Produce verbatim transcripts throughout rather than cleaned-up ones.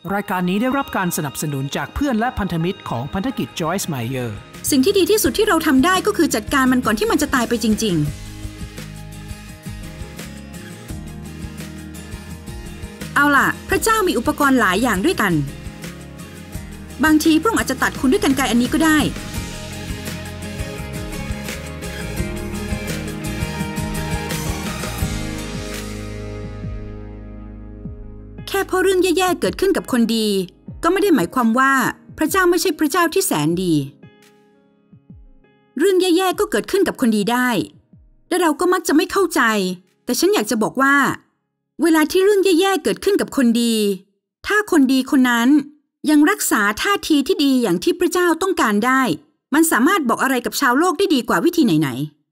รายการนี้ได้รับการสนับสนุนจากเพื่อนและพันธมิตรของพันธกิจ Joyce Meyer สิ่งที่ดีที่สุดที่เราทำได้ก็คือจัดการมันก่อนที่มันจะตายไปจริงๆเอาล่ะพระเจ้ามีอุปกรณ์หลายอย่างด้วยกันบางทีพระองค์อาจจะตัดคุณด้วยกรรไกรอันนี้ก็ได้แค่เพราะเรื่องแย่ๆเกิดขึ้นกับคนดีก็ไม่ได้หมายความว่าพระเจ้าไม่ใช่พระเจ้าที่แสนดีเรื่องแย่ๆก็เกิดขึ้นกับคนดีได้และเราก็มักจะไม่เข้าใจแต่ฉันอยากจะบอกว่าเวลาที่เรื่องแย่ๆเกิดขึ้นกับคนดีถ้าคนดีคนนั้นยังรักษาท่าทีที่ดีอย่างที่พระเจ้าต้องการได้มันสามารถบอกอะไรกับชาวโลกได้ดีกว่าวิธีไหน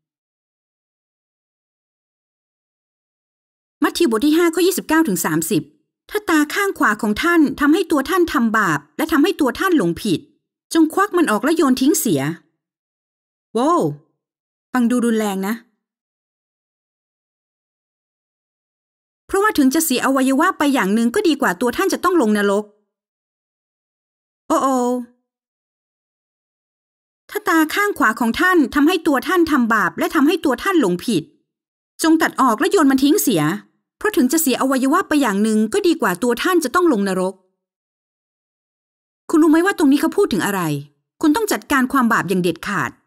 ๆมัทธิวบทที่ห้าข้อยี่สิบเก้าถึงสามสิบถ้าตาข้างขวาของท่านทำให้ตัวท่านทำบาปและทำให้ตัวท่านหลงผิดจงควักมันออกและโยนทิ้งเสียโว้วฟังดูรุนแรงนะเพราะว่าถึงจะเสียอวัยวะไปอย่างหนึ่งก็ดีกว่าตัวท่านจะต้องลงนรกโอ้โอถ้าตาข้างขวาของท่านทำให้ตัวท่านทำบาปและทำให้ตัวท่านหลงผิดจงตัดออกและโยนมันทิ้งเสียเพราะถึงจะเสียอวัยวะไปอย่างหนึ่งก็ดีกว่าตัวท่านจะต้องลงนรกคุณรู้ไหมว่าตรงนี้เขาพูดถึงอะไรคุณต้องจัดการความบาปอย่างเด็ดขาด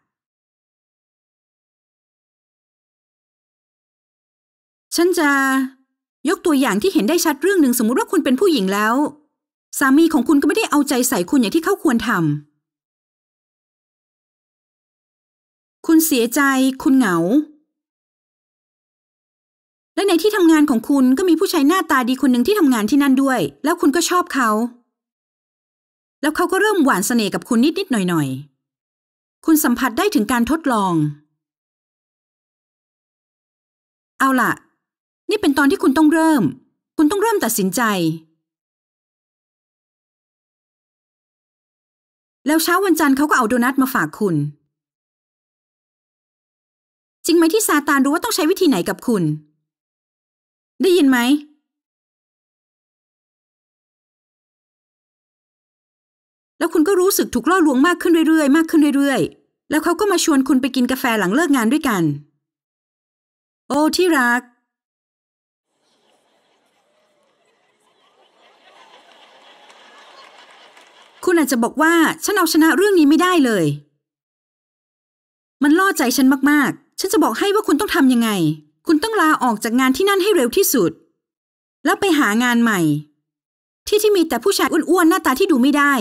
ฉันจะยกตัวอย่างที่เห็นได้ชัดเรื่องหนึ่งสมมุติว่าคุณเป็นผู้หญิงแล้วสามีของคุณก็ไม่ได้เอาใจใส่คุณอย่างที่เขาควรทำคุณเสียใจคุณเหงาและในที่ทำงานของคุณก็มีผู้ชายหน้าตาดีคนหนึ่งที่ทำงานที่นั่นด้วยแล้วคุณก็ชอบเขาแล้วเขาก็เริ่มหวานเสน่ห์กับคุณนิดๆหน่อยๆคุณสัมผัสได้ถึงการทดลองเอาล่ะนี่เป็นตอนที่คุณต้องเริ่มคุณต้องเริ่มตัดสินใจแล้วเช้าวันจันทร์เขาก็เอาโดนัทมาฝากคุณจริงไหมที่ซาตานรู้ว่าต้องใช้วิธีไหนกับคุณได้ยินไหมแล้วคุณก็รู้สึกถูกล่อลวงมากขึ้นเรื่อยๆมากขึ้นเรื่อยๆแล้วเขาก็มาชวนคุณไปกินกาแฟหลังเลิกงานด้วยกันโอ้ที่รักคุณอาจจะบอกว่าฉันเอาชนะเรื่องนี้ไม่ได้เลยมันล่อใจฉันมากๆฉันจะบอกให้ว่าคุณต้องทำยังไงคุณต้องลาออกจากงานที่นั่นให้เร็วที่สุดแล้วไปหางานใหม่ที่ที่มีแต่ผู้ชายอ้วนๆหน้าตาที่ดูไม่ได้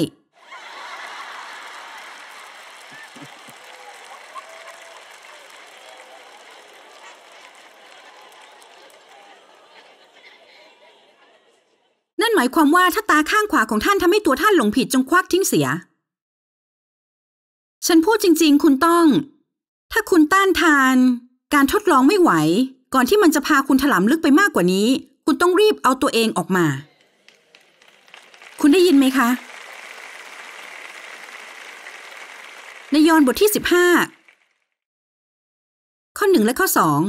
นั่นหมายความว่าถ้าตาข้างขวาของท่านทำให้ตัวท่านหลงผิดจงควักทิ้งเสียฉันพูดจริงๆคุณต้องถ้าคุณต้านทานการทดลองไม่ไหวก่อนที่มันจะพาคุณถลำลึกไปมากกว่านี้คุณต้องรีบเอาตัวเองออกมาคุณได้ยินไหมคะในยอห์นบทที่สิบห้าข้อหนึ่งและข้อสอง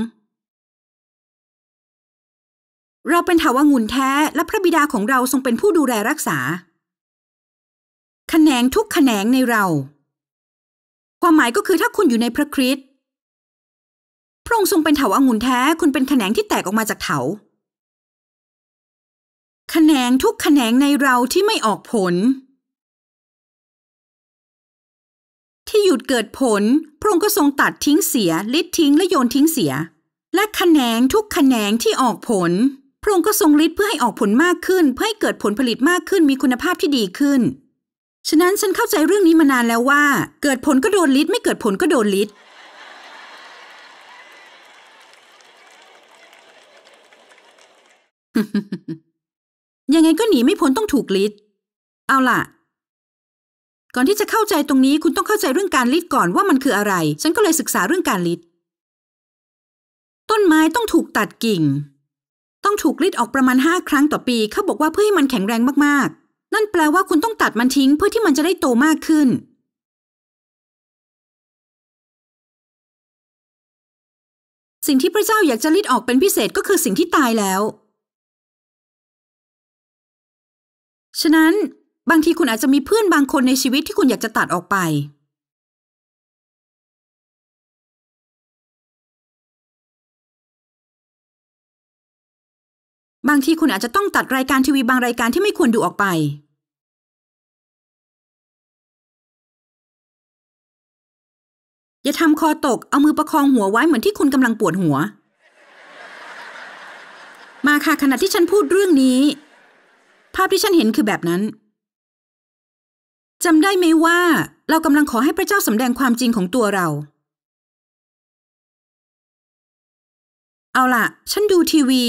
เราเป็นเถาวัลย์แท้และพระบิดาของเราทรงเป็นผู้ดูแลรักษาแขนงทุกแขนงในเราความหมายก็คือถ้าคุณอยู่ในพระคริสต์พระองค์ทรงเป็นเถาวัลย์แท้คุณเป็นแขนงที่แตกออกมาจากเถาแขนงทุกแขนงในเราที่ไม่ออกผลที่หยุดเกิดผลพระองค์ก็ทรงตัดทิ้งเสียลิดทิ้งและโยนทิ้งเสียและแขนงทุกแขนงที่ออกผลพระองค์ก็ทรงลิดเพื่อให้ออกผลมากขึ้นเพื่อให้เกิดผลผลิตมากขึ้นมีคุณภาพที่ดีขึ้นฉะนั้นฉันเข้าใจเรื่องนี้มานานแล้วว่าเกิดผลก็โดนลิดไม่เกิดผลก็โดนลิดยังไงก็หนีไม่พ้นต้องถูกลิดเอาล่ะก่อนที่จะเข้าใจตรงนี้คุณต้องเข้าใจเรื่องการลิดก่อนว่ามันคืออะไรฉันก็เลยศึกษาเรื่องการลิดต้นไม้ต้องถูกตัดกิ่งต้องถูกลิดออกประมาณห้าครั้งต่อปีเขาบอกว่าเพื่อให้มันแข็งแรงมากๆนั่นแปลว่าคุณต้องตัดมันทิ้งเพื่อที่มันจะได้โตมากขึ้นสิ่งที่พระเจ้าอยากจะลิดออกเป็นพิเศษก็คือสิ่งที่ตายแล้วฉฉะนั้นบางทีคุณอาจจะมีเพื่อนบางคนในชีวิตที่คุณอยากจะตัดออกไปบางทีคุณอาจจะต้องตัดรายการทีวีบางรายการที่ไม่ควรดูออกไปอย่าทำคอตกเอามือประคองหัวไว้เหมือนที่คุณกำลังปวดหัวมาค่ะขณะที่ฉันพูดเรื่องนี้ภาพที่ฉันเห็นคือแบบนั้นจำได้ไหมว่าเรากำลังขอให้พระเจ้าสำแดงความจริงของตัวเราเอาล่ะฉันดูทีวี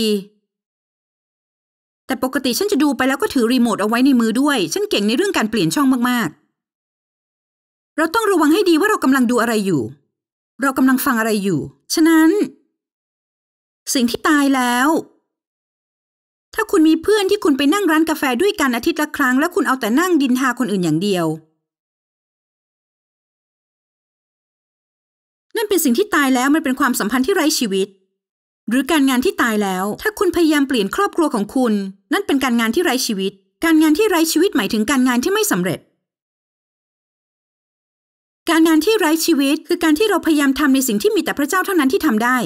แต่ปกติฉันจะดูไปแล้วก็ถือรีโมทเอาไว้ในมือด้วยฉันเก่งในเรื่องการเปลี่ยนช่องมากๆเราต้องระวังให้ดีว่าเรากำลังดูอะไรอยู่เรากำลังฟังอะไรอยู่ฉะนั้นสิ่งที่ตายแล้วถ้าคุณมีเพื่อนที่คุณไปนั่งร้านกาแฟด้วยกันอาทิตย์ละครั้งแล้วคุณเอาแต่นั่งดินทาคนอื่นอย่างเดียวนั่นเป็นสิ่งที่ตายแล้วมันเป็นความสัมพันธ์ที่ไร้ชีวิตหรือการงานที่ตายแล้วถ้าคุณพยายามเปลี่ยนครอบครัวของคุณนั่นเป็นการงานที่ไร้ชีวิตการงานที่ไร้ชีวิตหมายถึงการงานที่ไม่สำเร็จการงานที่ไร้ชีวิตคือการที่เราพยายามทำในสิ่งที่มีแต่พระเจ้าเท่านั้นที่ทำได้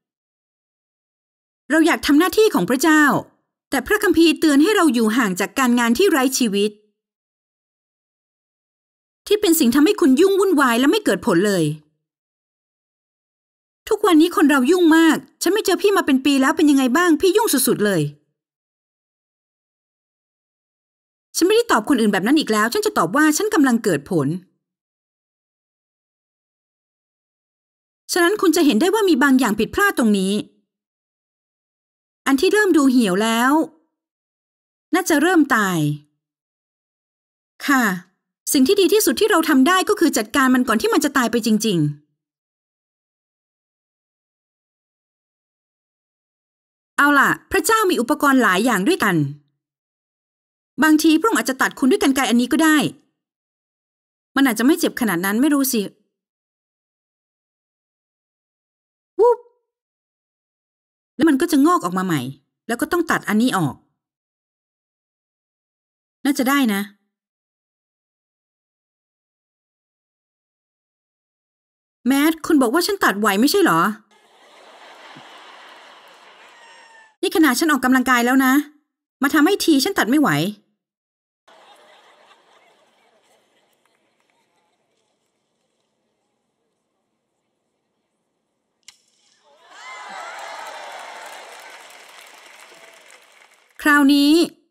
เราอยากทำหน้าที่ของพระเจ้าแต่พระคัมภีร์เตือนให้เราอยู่ห่างจากการงานที่ไร้ชีวิตที่เป็นสิ่งทำให้คุณยุ่งวุ่นวายและไม่เกิดผลเลยทุกวันนี้คนเรายุ่งมากฉันไม่เจอพี่มาเป็นปีแล้วเป็นยังไงบ้างพี่ยุ่งสุดๆเลยฉันไม่ได้ตอบคนอื่นแบบนั้นอีกแล้วฉันจะตอบว่าฉันกำลังเกิดผลฉะนั้นคุณจะเห็นได้ว่ามีบางอย่างผิดพลาดตรงนี้อันที่เริ่มดูเหี่ยวแล้วน่าจะเริ่มตายค่ะสิ่งที่ดีที่สุดที่เราทำได้ก็คือจัดการมันก่อนที่มันจะตายไปจริงๆเอาล่ะพระเจ้ามีอุปกรณ์หลายอย่างด้วยกันบางทีพระองค์อาจจะตัดคุณด้วยกรรไกรอันนี้ก็ได้มันอาจจะไม่เจ็บขนาดนั้นไม่รู้สิวูบแล้วมันก็จะงอกออกมาใหม่แล้วก็ต้องตัดอันนี้ออกน่าจะได้นะแมทคุณบอกว่าฉันตัดไหวไม่ใช่เหรอนี่ขนาดฉันออกกำลังกายแล้วนะมาทำให้ทีฉันตัดไม่ไหวคราวนี้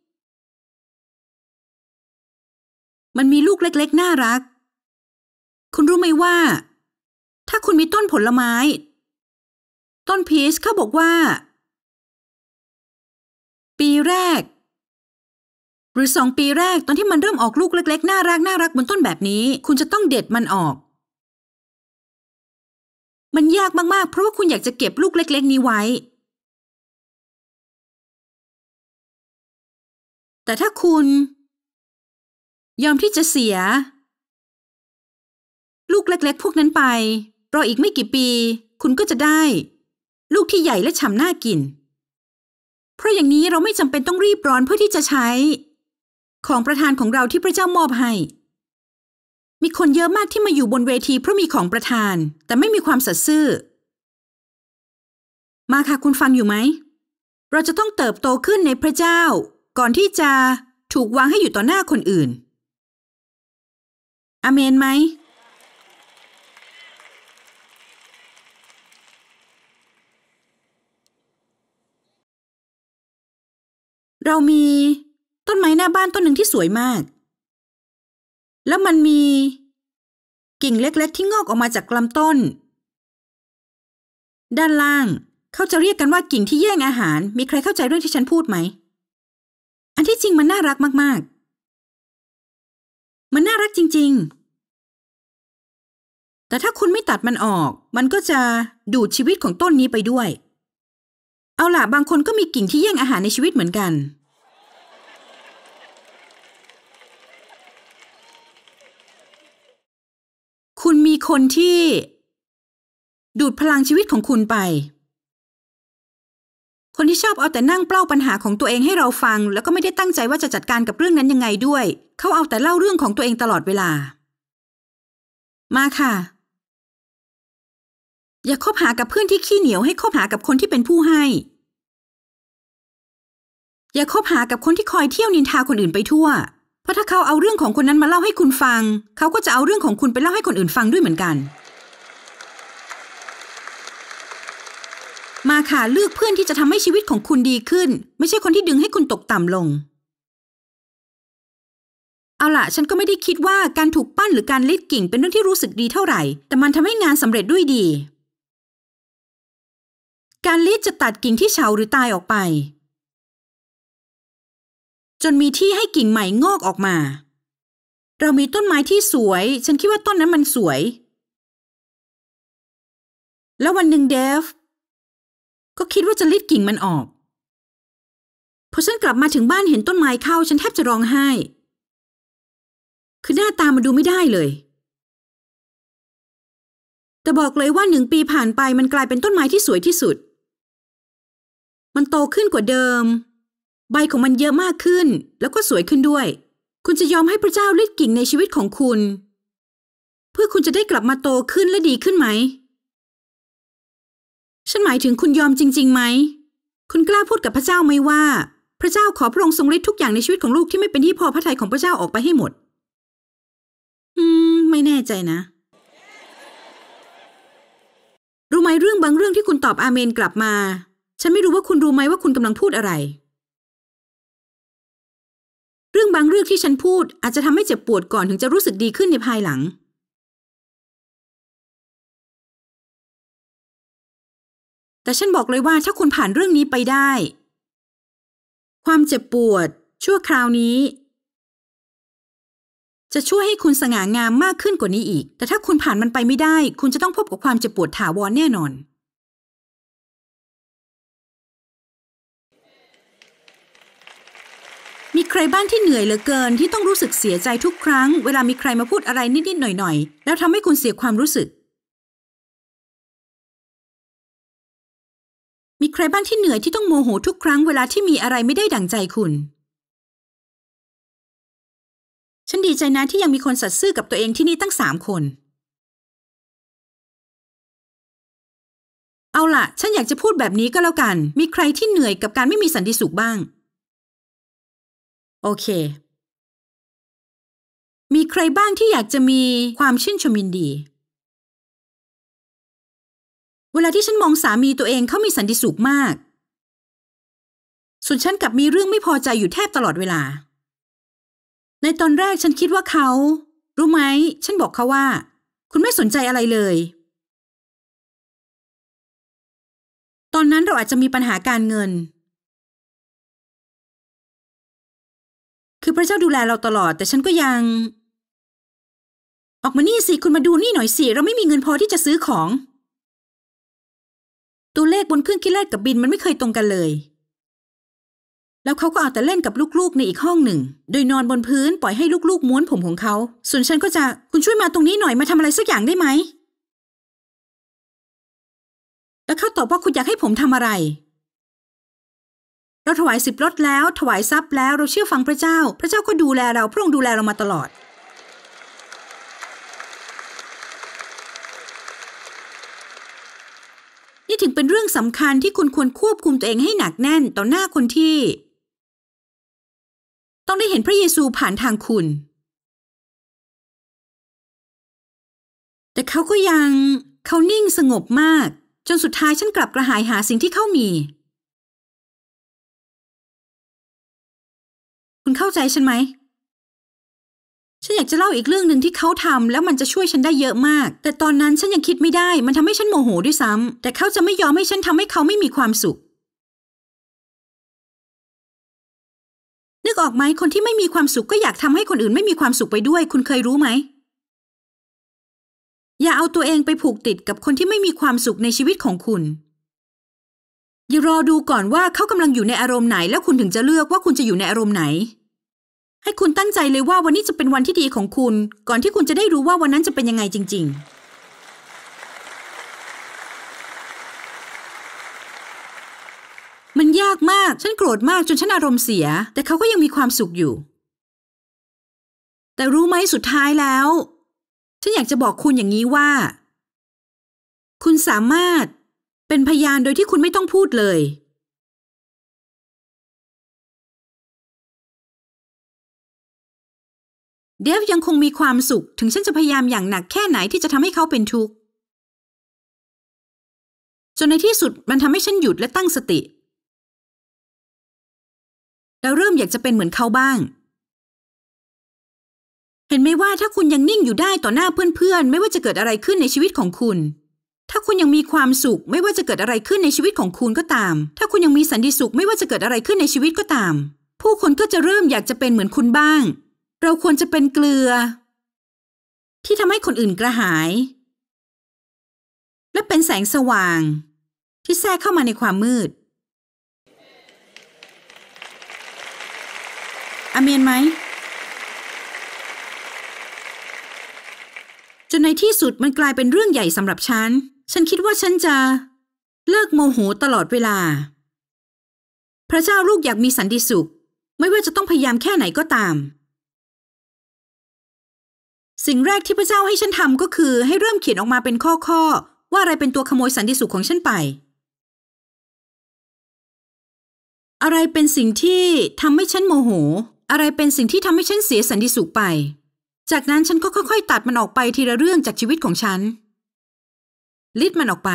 มันมีลูกเล็กๆน่ารักคุณรู้ไหมว่าถ้าคุณมีต้นผลไม้ต้นพีชเขาบอกว่าปีแรกหรือสองปีแรกตอนที่มันเริ่มออกลูกเล็กๆน่ารักน่ารักบนต้นแบบนี้คุณจะต้องเด็ดมันออกมันยากมากๆเพราะว่าคุณอยากจะเก็บลูกเล็กๆนี้ไว้แต่ถ้าคุณยอมที่จะเสียลูกเล็กๆพวกนั้นไปรออีกไม่กี่ปีคุณก็จะได้ลูกที่ใหญ่และฉ่ำน่ากินเพราะอย่างนี้เราไม่จำเป็นต้องรีบร้อนเพื่อที่จะใช้ของประทานของเราที่พระเจ้ามอบให้มีคนเยอะมากที่มาอยู่บนเวทีเพราะมีของประทานแต่ไม่มีความสัตย์ซื่อมาค่ะคุณฟังอยู่ไหมเราจะต้องเติบโตขึ้นในพระเจ้าก่อนที่จะถูกวางให้อยู่ต่อหน้าคนอื่นอาเมนไหมเรามีต้นไม้หน้าบ้านต้นหนึ่งที่สวยมากแล้วมันมีกิ่งเล็กๆที่งอกออกมาจากลำต้นด้านล่างเขาจะเรียกกันว่ากิ่งที่แย่งอาหารมีใครเข้าใจเรื่องที่ฉันพูดไหมอันที่จริงมันน่ารักมากๆมันน่ารักจริงๆแต่ถ้าคุณไม่ตัดมันออกมันก็จะดูดชีวิตของต้นนี้ไปด้วยเอาล่ะบางคนก็มีกิ่งที่แย่งอาหารในชีวิตเหมือนกันคุณมีคนที่ดูดพลังชีวิตของคุณไปคนที่ชอบเอาแต่นั่งเปล่าปัญหาของตัวเองให้เราฟังแล้วก็ไม่ได้ตั้งใจว่าจะจัดการกับเรื่องนั้นยังไงด้วยเขาเอาแต่เล่าเรื่องของตัวเองตลอดเวลามาค่ะอย่าคบหากับเพื่อนที่ขี้เหนียวให้คบหากับคนที่เป็นผู้ให้อย่าคบหากับคนที่คอยเที่ยวนินทาคนอื่นไปทั่วเพราะถ้าเขาเอาเรื่องของคนนั้นมาเล่าให้คุณฟังเขาก็จะเอาเรื่องของคุณไปเล่าให้คนอื่นฟังด้วยเหมือนกันมาค่ะเลือกเพื่อนที่จะทำให้ชีวิตของคุณดีขึ้นไม่ใช่คนที่ดึงให้คุณตกต่ำลงเอาล่ะฉันก็ไม่ได้คิดว่าการถูกปั้นหรือการรีดกิ่งเป็นเรื่องที่รู้สึกดีเท่าไหร่แต่มันทำให้งานสำเร็จด้วยดีการรีดจะตัดกิ่งที่เฉาหรือตายออกไปจนมีที่ให้กิ่งใหม่งอกออกมาเรามีต้นไม้ที่สวยฉันคิดว่าต้นนั้นมันสวยแล้ววันหนึ่งเดฟก็คิดว่าจะรีดกิ่งมันออกพอฉันกลับมาถึงบ้านเห็นต้นไม้เข้าฉันแทบจะร้องไห้คือหน้าตามันดูไม่ได้เลยแต่บอกเลยว่าหนึ่งปีผ่านไปมันกลายเป็นต้นไม้ที่สวยที่สุดมันโตขึ้นกว่าเดิมใบของมันเยอะมากขึ้นแล้วก็สวยขึ้นด้วยคุณจะยอมให้พระเจ้ารีดกิ่งในชีวิตของคุณเพื่อคุณจะได้กลับมาโตขึ้นและดีขึ้นไหมฉันหมายถึงคุณยอมจริงๆไหมคุณกล้าพูดกับพระเจ้าไหมว่าพระเจ้าขอพระองค์ทรงฤทธิ์ทุกอย่างในชีวิตของลูกที่ไม่เป็นที่พอพระทัยของพระเจ้าออกไปให้หมดอืมไม่แน่ใจนะรู้ไหมเรื่องบางเรื่องที่คุณตอบอาเมนกลับมาฉันไม่รู้ว่าคุณรู้ไหมว่าคุณกำลังพูดอะไรเรื่องบางเรื่องที่ฉันพูดอาจจะทำให้เจ็บปวดก่อนถึงจะรู้สึกดีขึ้นในภายหลังแต่ฉันบอกเลยว่าถ้าคุณผ่านเรื่องนี้ไปได้ความเจ็บปวดชั่วคราวนี้จะช่วยให้คุณสง่างามมากขึ้นกว่านี้อีกแต่ถ้าคุณผ่านมันไปไม่ได้คุณจะต้องพบกับความเจ็บปวดถาวรแน่นอนมีใครบ้างที่เหนื่อยเหลือเกินที่ต้องรู้สึกเสียใจทุกครั้งเวลามีใครมาพูดอะไรนิดๆหน่อยๆแล้วทำให้คุณเสียความรู้สึกมีใครบ้างที่เหนื่อยที่ต้องโมโหทุกครั้งเวลาที่มีอะไรไม่ได้ดั่งใจคุณฉันดีใจนะที่ยังมีคนสัตย์ซื่อกับตัวเองที่นี่ตั้งสามคนเอาล่ะฉันอยากจะพูดแบบนี้ก็แล้วกันมีใครที่เหนื่อยกับการไม่มีสันติสุขบ้างโอเคมีใครบ้างที่อยากจะมีความชื่นชมยินดีเวลาที่ฉันมองสามีตัวเองเขามีสันติสุขมากส่วนฉันกลับมีเรื่องไม่พอใจอยู่แทบตลอดเวลาในตอนแรกฉันคิดว่าเขารู้ไหมฉันบอกเขาว่าคุณไม่สนใจอะไรเลยตอนนั้นเราอาจจะมีปัญหาการเงินคือพระเจ้าดูแลเราตลอดแต่ฉันก็ยังออกมานี่สิคุณมาดูนี่หน่อยสิเราไม่มีเงินพอที่จะซื้อของตัวเลขบนเครื่องคิดเลขกับบินมันไม่เคยตรงกันเลยแล้วเขาก็เอาแต่เล่นกับลูกๆในอีกห้องหนึ่งโดยนอนบนพื้นปล่อยให้ลูกๆม้วนผมของเขาส่วนฉันก็จะคุณช่วยมาตรงนี้หน่อยมาทำอะไรสักอย่างได้ไหมแล้วเขาตอบว่าคุณอยากให้ผมทำอะไรเราถวายสิบรถแล้วถวายทรัพย์แล้วเราเชื่อฟังพระเจ้าพระเจ้าก็ดูแลเราพระองค์ดูแลเรามาตลอดนี่ถึงเป็นเรื่องสำคัญที่คุณควรควบคุมตัวเองให้หนักแน่นต่อหน้าคนที่ต้องได้เห็นพระเยซูผ่านทางคุณแต่เขาก็ยังเขานิ่งสงบมากจนสุดท้ายฉันกลับกระหายหาสิ่งที่เขามีคุณเข้าใจฉันไหมฉันอยากจะเล่าอีกเรื่องหนึ่งที่เขาทำแล้วมันจะช่วยฉันได้เยอะมากแต่ตอนนั้นฉันยังคิดไม่ได้มันทำให้ฉันโมโหด้วยซ้ำแต่เขาจะไม่ยอมให้ฉันทำให้เขาไม่มีความสุขนึกออกไหมคนที่ไม่มีความสุขก็อยากทำให้คนอื่นไม่มีความสุขไปด้วยคุณเคยรู้ไหมอย่าเอาตัวเองไปผูกติดกับคนที่ไม่มีความสุขในชีวิตของคุณอย่ารอดูก่อนว่าเขากำลังอยู่ในอารมณ์ไหนแล้วคุณถึงจะเลือกว่าคุณจะอยู่ในอารมณ์ไหนให้คุณตั้งใจเลยว่าวันนี้จะเป็นวันที่ดีของคุณก่อนที่คุณจะได้รู้ว่าวันนั้นจะเป็นยังไงจริงๆมันากมากฉันโกรธมากจนฉันอารมณ์เสียแต่เขาก็ยังมีความสุขอยู่แต่รู้ไหมสุดท้ายแล้วฉันอยากจะบอกคุณอย่างนี้ว่าคุณสามารถเป็นพยานโดยที่คุณไม่ต้องพูดเลยเดฟยังคงมีความสุขถึงฉันจะพยายามอย่างหนักแค่ไหนที่จะทำให้เขาเป็นทุกข์จนในที่สุดมันทำให้ฉันหยุดและตั้งสติแล้วเริ่มอยากจะเป็นเหมือนเขาบ้างเห็นไหมว่าถ้าคุณยังนิ่งอยู่ได้ต่อหน้าเพื่อนๆไม่ว่าจะเกิดอะไรขึ้นในชีวิตของคุณถ้าคุณยังมีความสุขไม่ว่าจะเกิดอะไรขึ้นในชีวิตของคุณก็ตามถ้าคุณยังมีสันติสุขไม่ว่าจะเกิดอะไรขึ้นในชีวิตก็ตามผู้คนก็จะเริ่มอยากจะเป็นเหมือนคุณบ้างเราควรจะเป็นเกลือที่ทำให้คนอื่นกระหายและเป็นแสงสว่างที่แทรกเข้ามาในความมืดอาเมนไหมจนในที่สุดมันกลายเป็นเรื่องใหญ่สำหรับฉันฉันคิดว่าฉันจะเลิกโมโหตลอดเวลาพระเจ้าลูกอยากมีสันติสุขไม่ว่าจะต้องพยายามแค่ไหนก็ตามสิ่งแรกที่พระเจ้าให้ฉันทำก็คือให้เริ่มเขียนออกมาเป็นข้อๆว่าอะไรเป็นตัวขโมยสันติสุขของฉันไปอะไรเป็นสิ่งที่ทำให้ฉันโมโหอะไรเป็นสิ่งที่ทำให้ฉันเสียสันติสุขไปจากนั้นฉันก็ค่อยๆตัดมันออกไปทีละเรื่องจากชีวิตของฉันลิดมันออกไป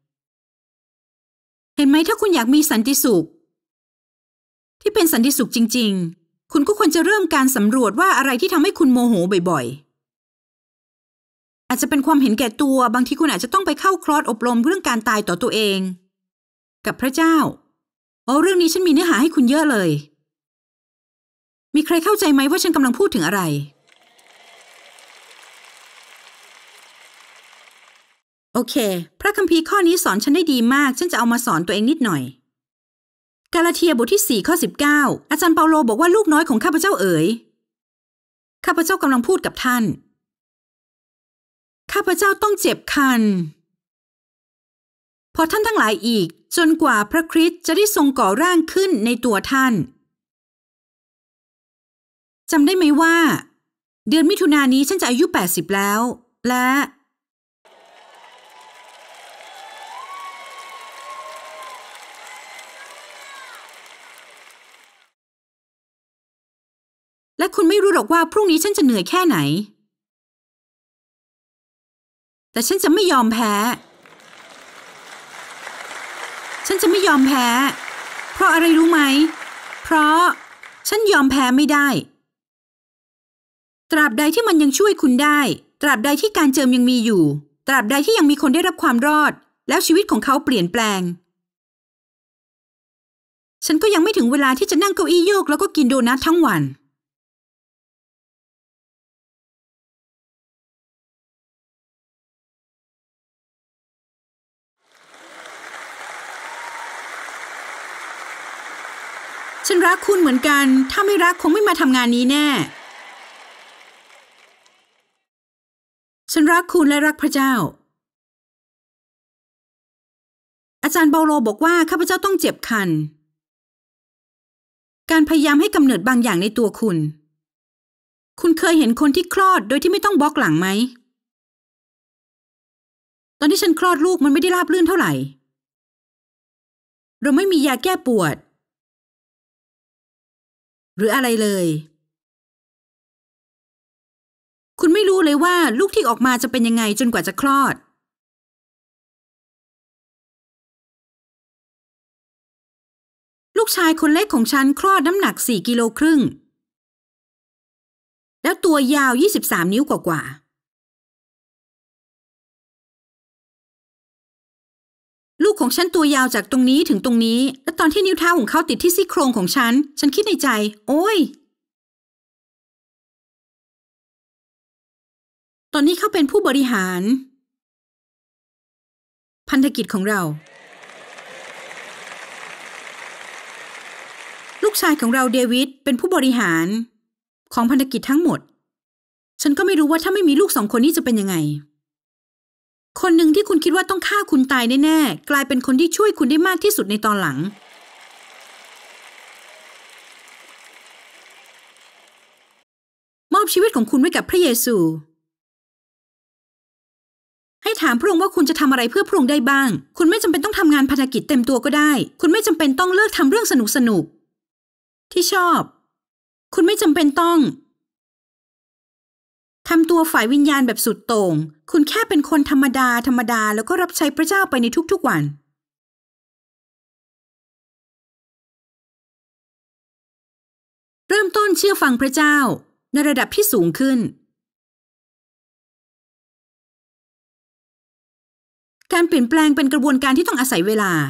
เห็นไหมถ้าคุณอยากมีสันติสุขที่เป็นสันติสุขจริงๆคุณก็ควรจะเริ่มการสำรวจว่าอะไรที่ทำให้คุณโมโหบ่อยๆอาจจะเป็นความเห็นแก่ตัวบางทีคุณอาจจะต้องไปเข้าคลอร์สอบรมเรื่องการตายต่อตัวเองกับพระเจ้าโอ้เรื่องนี้ฉันมีเนื้อหาให้คุณเยอะเลยมีใครเข้าใจไหมว่าฉันกำลังพูดถึงอะไรโอเคพระคัมภีร์ข้อนี้สอนฉันได้ดีมากฉันจะเอามาสอนตัวเองนิดหน่อยกาลาเทียบทที่สี่ข้อสิบเก้าอาจารย์เปาโลบอกว่าลูกน้อยของข้าพเจ้าเอ๋ยข้าพเจ้ากำลังพูดกับท่านข้าพเจ้าต้องเจ็บคันพอท่านทั้งหลายอีกจนกว่าพระคริสต์จะได้ทรงก่อร่างขึ้นในตัวท่านจำได้ไหมว่าเดือนมิถุนายนนี้ฉันจะอายุแปดสิบแล้วและและคุณไม่รู้หรอกว่าพรุ่งนี้ฉันจะเหนื่อยแค่ไหนแต่ฉันจะไม่ยอมแพ้ฉันจะไม่ยอมแพ้เพราะอะไรรู้ไหมเพราะฉันยอมแพ้ไม่ได้ตราบใดที่มันยังช่วยคุณได้ตราบใดที่การเจิมยังมีอยู่ตราบใดที่ยังมีคนได้รับความรอดแล้วชีวิตของเขาเปลี่ยนแปลงฉันก็ยังไม่ถึงเวลาที่จะนั่งเก้าอี้โยกแล้วก็กินโดนัททั้งวันฉันรักคุณเหมือนกันถ้าไม่รักคงไม่มาทำงานนี้แน่ฉันรักคุณและรักพระเจ้าอาจารย์เปาโลบอกว่าข้าพเจ้าต้องเจ็บคันการพยายามให้กำเนิดบางอย่างในตัวคุณคุณเคยเห็นคนที่คลอดโดยที่ไม่ต้องบล็อกหลังไหมตอนที่ฉันคลอดลูกมันไม่ได้ราบรื่นเท่าไหร่เราไม่มียาแก้ปวดหรืออะไรเลยคุณไม่รู้เลยว่าลูกที่ออกมาจะเป็นยังไงจนกว่าจะคลอดลูกชายคนเล็กของฉันคลอดน้ำหนักสี่กิโลครึ่งแล้วตัวยาวยี่สิบสามนิ้วกว่าๆลูกของฉันตัวยาวจากตรงนี้ถึงตรงนี้และตอนที่นิ้วเท้าของเขาติดที่ซี่โครงของฉันฉันคิดในใจโอ๊ยตอนนี้เขาเป็นผู้บริหารพันธกิจของเราลูกชายของเราเดวิดเป็นผู้บริหารของพันธกิจทั้งหมดฉันก็ไม่รู้ว่าถ้าไม่มีลูกสองคนนี้จะเป็นยังไงคนหนึ่งที่คุณคิดว่าต้องฆ่าคุณตายแน่ๆกลายเป็นคนที่ช่วยคุณได้มากที่สุดในตอนหลังบชีวิตของคุณไว้กับพระเยซูให้ถามพระองค์ว่าคุณจะทำอะไรเพื่อพระองค์ได้บ้างคุณไม่จำเป็นต้องทำงานภารกิจเต็มตัวก็ได้คุณไม่จำเป็นต้องเลิกทำเรื่องสนุกสนุกที่ชอบคุณไม่จำเป็นต้องทำตัวฝ่ายวิญญาณแบบสุดโต่งคุณแค่เป็นคนธรรมดาธรรมดาแล้วก็รับใช้พระเจ้าไปในทุกๆวันเริ่มต้นเชื่อฟังพระเจ้าในระดับที่สูงขึ้นการเปลี่ยนแปลงเป็นกระบวนการที่ต้องอาศัยเวลา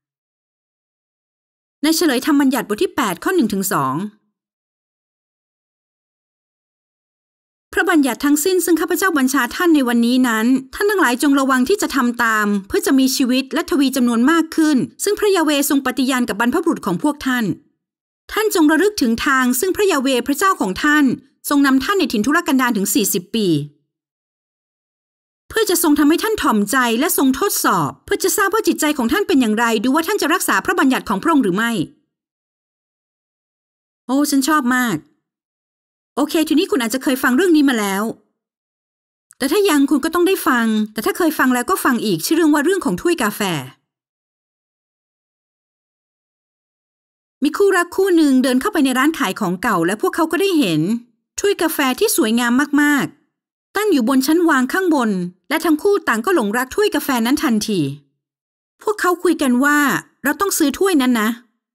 ในเฉลยธรรมบัญญัติบทที่แปดข้อ หนึ่งถึงสอง พระบัญญัติทั้งสิ้นซึ่งข้าพเจ้าบัญชาท่านในวันนี้นั้นท่านทั้งหลายจงระวังที่จะทำตามเพื่อจะมีชีวิตและทวีจำนวนมากขึ้นซึ่งพระยาเวห์ทรงปฏิญาณกับบรรพบุรุษของพวกท่านท่านจงระลึกถึงทางซึ่งพระยาเวห์พระเจ้าของท่านทรงนำท่านในถิ่นทุรกันดารถึงสี่สิบปีเพื่อจะทรงทำให้ท่านถ่อมใจและทรงทดสอบเพื่อจะทราบว่าจิตใจของท่านเป็นอย่างไรดูว่าท่านจะรักษาพระบัญญัติของพระองค์หรือไม่โอ้ฉันชอบมากโอเคทีนี้คุณอาจจะเคยฟังเรื่องนี้มาแล้วแต่ถ้ายังคุณก็ต้องได้ฟังแต่ถ้าเคยฟังแล้วก็ฟังอีกชื่อเรื่องว่าเรื่องของถ้วยกาแฟมีคู่รักคู่หนึ่งเดินเข้าไปในร้านขายของเก่าและพวกเขาก็ได้เห็นถ้วยกาแฟที่สวยงามมากๆตั้งอยู่บนชั้นวางข้างบนและทั้งคู่ต่างก็หลงรักถ้วยกาแฟนั้นทันทีพวกเขาคุยกันว่าเราต้องซื้อถ้วยนั้นนะ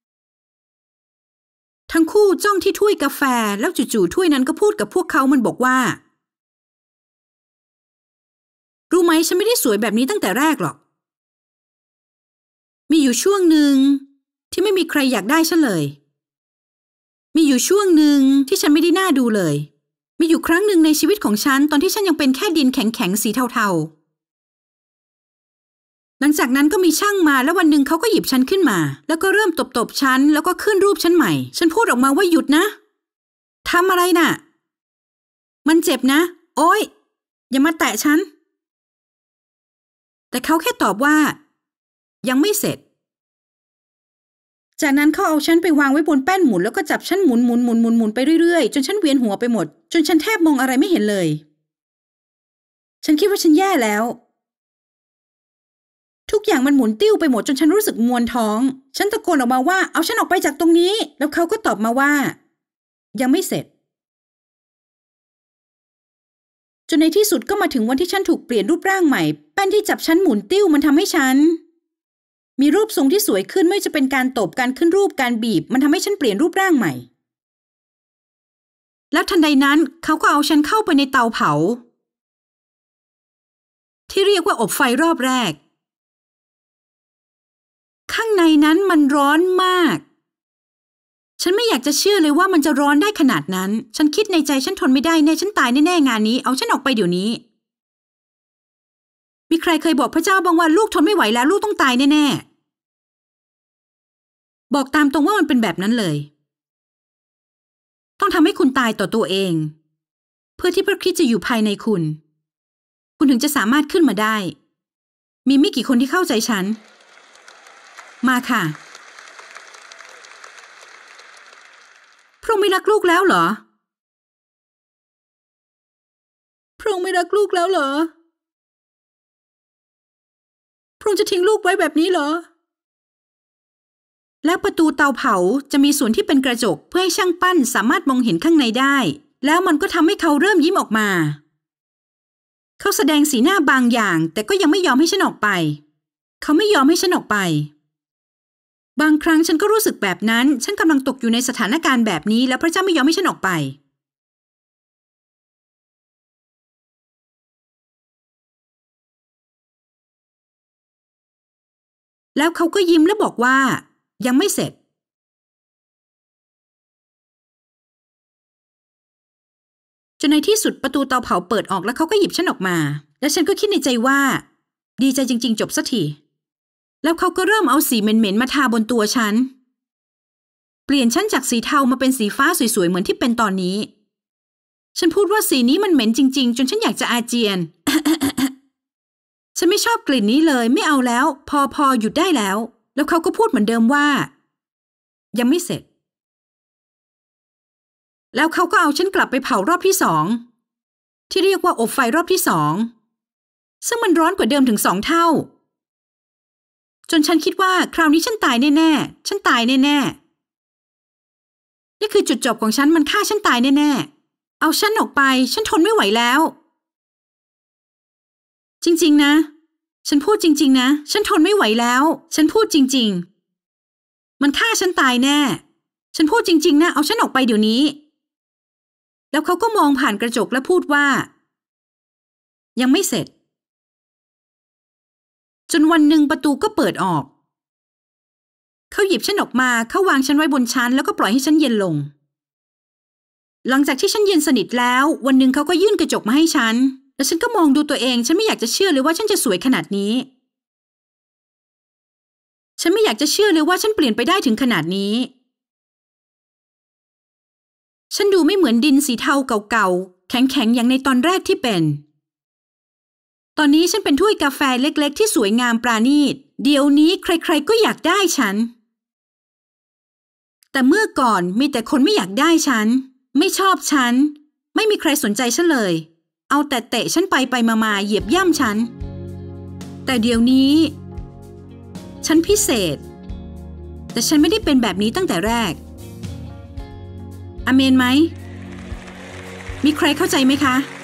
ทั้งคู่จ้องที่ถ้วยกาแฟแล้วจู่ๆถ้วยนั้นก็พูดกับพวกเขามันบอกว่ารู้ไหมฉันไม่ได้สวยแบบนี้ตั้งแต่แรกหรอกมีอยู่ช่วงหนึ่งที่ไม่มีใครอยากได้ฉันเลยมีอยู่ช่วงหนึ่งที่ฉันไม่ได้น่าดูเลยมีอยู่ครั้งหนึ่งในชีวิตของฉันตอนที่ฉันยังเป็นแค่ดินแข็งๆสีเทาๆหลังจากนั้นก็มีช่างมาแล้ววันหนึ่งเขาก็หยิบฉันขึ้นมาแล้วก็เริ่มตบๆฉันแล้วก็ขึ้นรูปฉันใหม่ฉันพูดออกมาว่าหยุดนะทำอะไรน่ะมันเจ็บนะโอ๊ยอย่ามาแตะฉันแต่เขาแค่ตอบว่ายังไม่เสร็จจากนั้นเขาเอาฉันไปวางไว้บนแป้นหมุนแล้วก็จับฉันหมุนหมุนหมุนหมุนหมุนไปเรื่อยๆจนฉันเวียนหัวไปหมดจนฉันแทบมองอะไรไม่เห็นเลยฉันคิดว่าฉันแย่แล้วทุกอย่างมันหมุนติ้วไปหมดจนฉันรู้สึกมวนท้องฉันตะโกนออกมาว่าเอาฉันออกไปจากตรงนี้แล้วเขาก็ตอบมาว่ายังไม่เสร็จจนในที่สุดก็มาถึงวันที่ฉันถูกเปลี่ยนรูปร่างใหม่แป้นที่จับฉันหมุนติ้วมันทำให้ฉันมีรูปทรงที่สวยขึ้นไม่ว่าจะเป็นการตบการขึ้นรูปการบีบมันทำให้ฉันเปลี่ยนรูปร่างใหม่แล้วทันใดนั้นเขาก็เอาฉันเข้าไปในเตาเผาที่เรียกว่าอบไฟรอบแรกข้างในนั้นมันร้อนมากฉันไม่อยากจะเชื่อเลยว่ามันจะร้อนได้ขนาดนั้นฉันคิดในใจฉันทนไม่ได้แน่ฉันตายแน่ๆงานนี้เอาฉันออกไปเดี๋ยวนี้มีใครเคยบอกพระเจ้าบ้างว่าลูกทนไม่ไหวแล้วลูกต้องตายแน่ๆบอกตามตรงว่ามันเป็นแบบนั้นเลยต้องทำให้คุณตายต่อตัวเองเพื่อที่พระคริสต์จะอยู่ภายในคุณคุณถึงจะสามารถขึ้นมาได้มีไม่กี่คนที่เข้าใจฉันมาค่ะพระองค์ไม่รักลูกแล้วเหรอพระองค์ไม่รักลูกแล้วเหรอพระองค์จะทิ้งลูกไว้แบบนี้เหรอแล้วประตูเตาเผาจะมีส่วนที่เป็นกระจกเพื่อให้ช่างปั้นสามารถมองเห็นข้างในได้แล้วมันก็ทำให้เขาเริ่มยิ้มออกมาเขาแสดงสีหน้าบางอย่างแต่ก็ยังไม่ยอมให้ฉันออกไปเขาไม่ยอมให้ฉันออกไปบางครั้งฉันก็รู้สึกแบบนั้นฉันกำลังตกอยู่ในสถานการณ์แบบนี้แล้วพระเจ้าไม่ยอมให้ฉันออกไปแล้วเขาก็ยิ้มและบอกว่ายังไม่เสร็จจนในที่สุดประตูเตาเผาเปิดออกแล้วเขาก็หยิบฉันออกมาและฉันก็คิดในใจว่าดีใจจริงๆจบสักทีแล้วเขาก็เริ่มเอาสีเหม็นๆมาทาบนตัวฉันเปลี่ยนฉันจากสีเทามาเป็นสีฟ้าสวยๆเหมือนที่เป็นตอนนี้ฉันพูดว่าสีนี้มันเหม็นจริงๆจนฉันอยากจะอาเจียน ฉันไม่ชอบกลิ่นนี้เลยไม่เอาแล้วพอพอหยุดได้แล้วแล้วเขาก็พูดเหมือนเดิมว่ายังไม่เสร็จแล้วเขาก็เอาฉันกลับไปเผารอบที่สองที่เรียกว่าอบไฟรอบที่สองซึ่งมันร้อนกว่าเดิมถึงสองเท่าจนฉันคิดว่าคราวนี้ฉันตายแน่ๆฉันตายแน่ๆนี่คือจุดจบของฉันมันฆ่าฉันตายแน่ๆเอาฉันออกไปฉันทนไม่ไหวแล้วจริงๆนะฉันพูดจริงๆนะฉันทนไม่ไหวแล้วฉันพูดจริงๆมันฆ่าฉันตายแน่ฉันพูดจริงๆนะเอาฉันออกไปเดี๋ยวนี้แล้วเขาก็มองผ่านกระจกและพูดว่ายังไม่เสร็จจนวันหนึ่งประตูก็เปิดออกเขาหยิบฉันออกมาเขาวางฉันไว้บนชั้นแล้วก็ปล่อยให้ฉันเย็นลงหลังจากที่ฉันเย็นสนิทแล้ววันหนึ่งเขาก็ยื่นกระจกมาให้ฉันแล้วฉันก็มองดูตัวเองฉันไม่อยากจะเชื่อเลยว่าฉันจะสวยขนาดนี้ฉันไม่อยากจะเชื่อเลยว่าฉันเปลี่ยนไปได้ถึงขนาดนี้ฉันดูไม่เหมือนดินสีเทาเก่าๆแข็งๆอย่างในตอนแรกที่เป็นตอนนี้ฉันเป็นถ้วยกาแฟเล็กๆที่สวยงามปราณีตเดี๋ยวนี้ใครๆก็อยากได้ฉันแต่เมื่อก่อนมีแต่คนไม่อยากได้ฉันไม่ชอบฉันไม่มีใครสนใจฉันเลยเอาแต่เตะฉันไปไปมาๆเหยียบย่ำฉันแต่เดี๋ยวนี้ฉันพิเศษแต่ฉันไม่ได้เป็นแบบนี้ตั้งแต่แรกอาเมนไหมมีใครเข้าใจไหมคะ